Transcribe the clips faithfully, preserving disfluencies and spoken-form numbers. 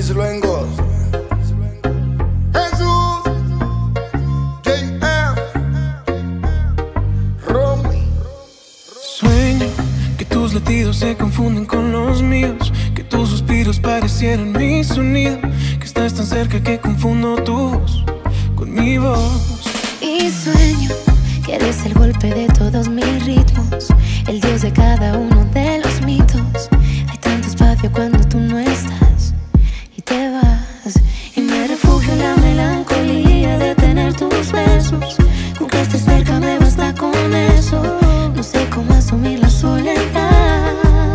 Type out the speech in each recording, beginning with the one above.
díselo en Ghost. Jesús, J F, Romy. Sueño que tus latidos se confunden con los míos, que tus suspiros parecieran mi sonido, que estás tan cerca que confundo tu voz con mi voz. Y sueño que eres el golpe de todos mis ritmos, el dios de cada uno de los mitos. Hay tanto espacio cuando tú no estás y te vas, y me refugio en la melancolía de tener tus besos. Con que estés cerca me basta con eso. No sé cómo asumir la soledad.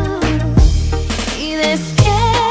Y despierta,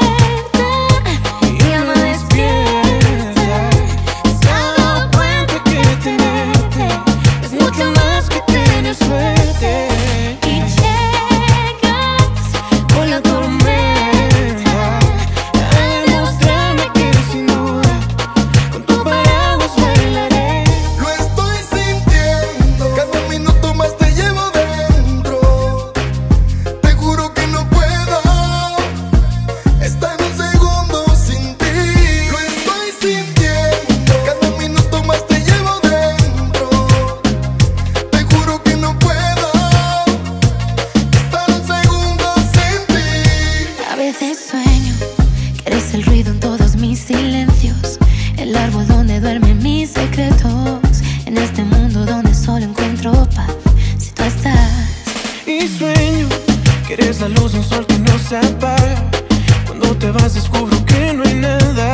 mi alma despierta. ¿Se ha dado cuenta que tenerte es mucho más que tener suerte? Y llegas con la tormenta a demostrarme que sin duda con tu paraguas bailaré. Lo estoy sintiendo, cada minuto más te llevo dentro. Te juro que no puedo estar un segundo sin ti. Lo estoy sintiendo, cada minuto más te llevo dentro. Te juro que no puedo estar un segundo sin ti. A veces sueño que eres el ruido en todos mis silencios, el árbol donde duermen mis secretos, en este mundo donde solo encuentro paz si tú estás. Y sueño que eres la luz de un sol que no se apaga. Cuando te vas descubro que no hay nada